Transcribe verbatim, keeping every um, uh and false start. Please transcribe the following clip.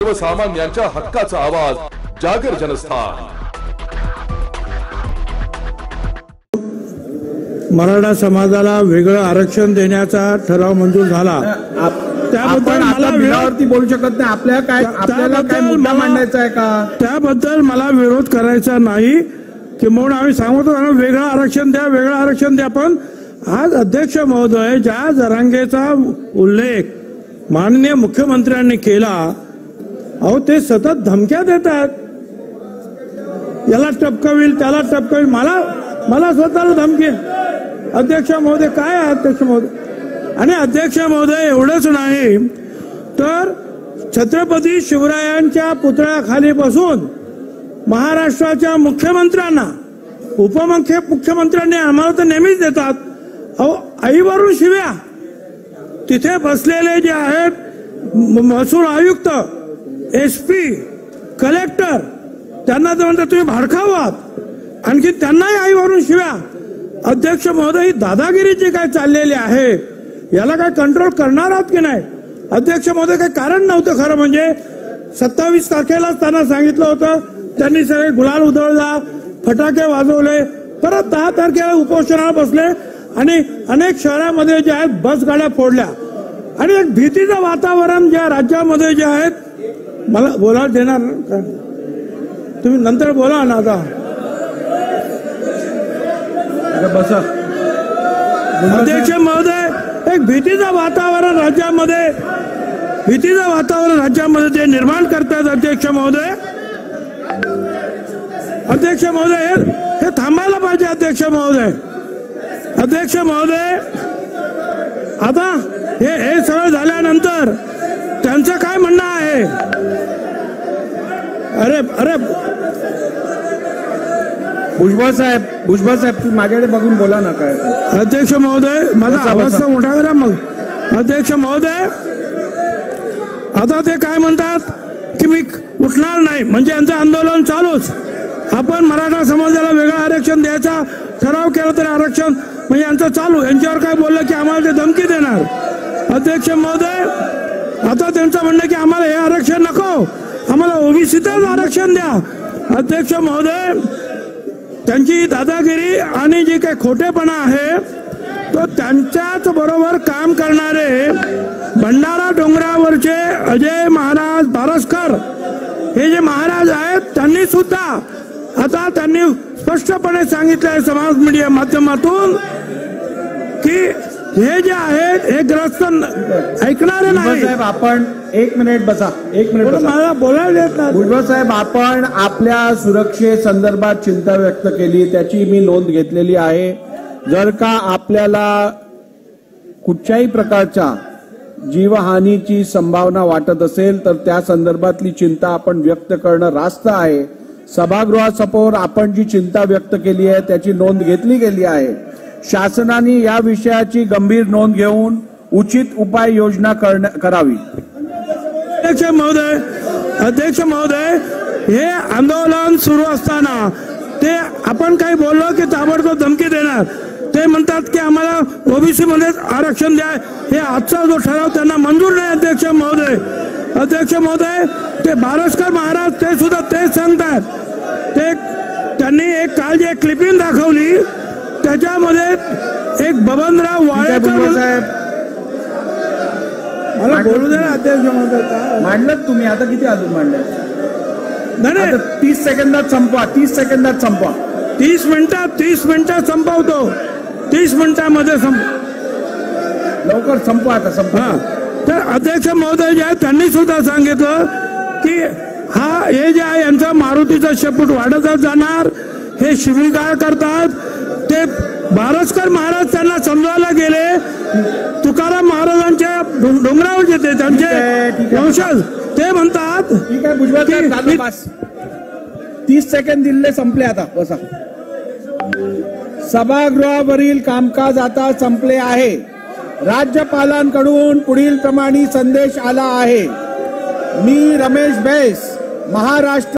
सर्वसामान्यांच्या हक्काचा आवाज जागर जनस्थान। मराठा समाजाला वेगळं आरक्षण देण्याचा ठराव मंजूर झाला, त्याबद्दल मला विरोधावरती बोलू शकत नाही। आपल्या काय आपल्याला काय मुद्दा मांडायचा आहे का, त्याबद्दल मला विरोध करायचा नाही की म्हणून आम्ही सांगतो वेगळं आरक्षण द्या, वेगळं आरक्षण द्या। पण आज अध्यक्ष महोदय ज्या जरांगेचा उल्लेख माननीय मुख्यमंत्र्यांनी केला, अहो ते सतत धमक्या देतात, याला टपकविल त्याला टपकविल। मला मला स्वतःला धमकी, अध्यक्ष महोदय काय आहे अध्यक्ष महोदय? आणि अध्यक्ष महोदय एवढंच नाही तर छत्रपती शिवरायांच्या पुतळ्याखाली बसून महाराष्ट्राच्या मुख्यमंत्र्यांना, उपमुख्य मुख्यमंत्र्यांनी आम्हाला तर नेहमीच देतात, अहो आईवरून शिव्या। तिथे बसलेले जे आहेत महसूल आयुक्त, एसपी, कलेक्टर, त्यांना तर म्हणतात तुम्ही भाडखाऊ आहात, आणखी त्यांनाही आईवरून शिव्या। अध्यक्ष महोदय, दादागिरी जी काय चाललेली आहे याला काय कंट्रोल करणार आहात की नाही? अध्यक्ष महोदय, काही कारण नव्हतं खरं म्हणजे। सत्तावीस तारखेलाच त्यांना सांगितलं होतं, त्यांनी सगळे गुलाल उधळला, फटाके वाजवले, परत दहा तारखेला उपोषणाला बसले आणि अनेक शहरामध्ये जे आहेत बस गाड्या फोडल्या आणि एक भीतीचं वातावरण ज्या राज्यामध्ये जे आहेत, मला बोलायला देणार का तुम्ही? नंतर बोला ना आता बसा। अध्यक्ष महोदय, एक भीतीचं वातावरण राज्यामध्ये भीतीचं वातावरण राज्यामध्ये ते निर्माण करतात अध्यक्ष महोदय। अध्यक्ष महोदय, हे थांबायला पाहिजे अध्यक्ष महोदय। अध्यक्ष महोदय, आता हे हे सगळं झाल्यानंतर त्यांचं काय म्हणणं आहे? अरे अरे भुजबळ साहेब, भुजबळ साहेब तुम्ही माझ्याकडे बघून बोला ना काय। अध्यक्ष महोदय, माझा आवाज तर मोठा करा मग। अध्यक्ष महोदय, आता ते काय म्हणतात की मी उठणार नाही, म्हणजे यांचं आंदोलन चालूच। आपण मराठा समाजाला वेगळं आरक्षण द्यायचा ठराव केला तरी आरक्षण म्हणजे यांचं चालू, यांच्यावर काय बोललं की आम्हाला ते धमकी देणार। अध्यक्ष महोदय, आता त्यांचं म्हणणं की आम्हाला हे आरक्षण नको, आम्हाला ओबीसीतच आरक्षण द्या। अध्यक्ष महोदय, त्यांची दादागिरी आणि जे काही खोटेपणा आहे तो त्यांच्याच बरोबर काम करणारे भंडारा डोंगरावरचे अजय महाराज बारसकर हे जे महाराज आहेत, त्यांनी सुद्धा आता त्यांनी स्पष्टपणे सांगितलं आहे समाज मीडिया माध्यमातून की हे जे आहेत हे ग्रस्त ऐकणारे नाही। साहेब आपण एक मिनिट बसा, एक मिनिट मला बोलायला देत नाही। भुजबळ साहेब, आपण आपल्या सुरक्षे संदर्भात चिंता व्यक्त केली, त्याची मी नोंद घेतलेली आहे। जर का आपल्याला कुठच्याही प्रकारच्या जीवहानीची संभावना वाटत असेल तर त्या संदर्भातली चिंता आपण व्यक्त करणं रास्त आहे। सभागृहासमोर आपण जी चिंता व्यक्त केली आहे त्याची नोंद घेतली गेली आहे। शासनाने या विषयाची गंभीर नोंद घेऊन उचित उपाययोजना करावी। अध्यक्ष महोदय, अध्यक्ष महोदय, हे आंदोलन सुरू असताना ते आपण काही बोललो की ताबडतोब धमकी देणार। ते म्हणतात की आम्हाला ओबीसी मध्ये आरक्षण द्या, हे आजचा जो ठराव त्यांना मंजूर नाही। अध्यक्ष महोदय, अध्यक्ष महोदय, ते बारसकर महाराज ते सुद्धा तेच सांगतात। ते त्यांनी एक काल जे क्लिपिंग दाखवली त्याच्यामध्ये एक बबनराव वाळेकर साहेब, मला बोलू दे ना अध्यक्ष महोदय। मांडलं तुम्ही, आता किती अजून मांडलं? नाही, तीस सेकंदात संपवा, तीस सेकंदात संपवा, तीस मिनिटात तीस मिनिटात संपवतो, तीस मिनिटांमध्ये संप लवकर संपवा आता संपवा। तर अध्यक्ष महोदय जे आहेत त्यांनी सुद्धा सांगितलं की हा हे जे आहे यांचा मारुतीचा शेपूट वाढतच जाणार, हे शिवीगाळ करतात। ते बारसकर महाराज त्यांना समजायला गेले, तुकाराम महाराजांच्या डोंगरावर येते त्यांचे वंशज, ते म्हणतात ठीक आहे भुजबळ साहेब, झालं बस, तीस सेकंद दिले संपले, आता बसा। सभागृहावरील कामकाज आता संपले आहे। राज्यपालांकडून पुढील प्रमाणे संदेश आला आहे। मी रमेश बैस, महाराष्ट्र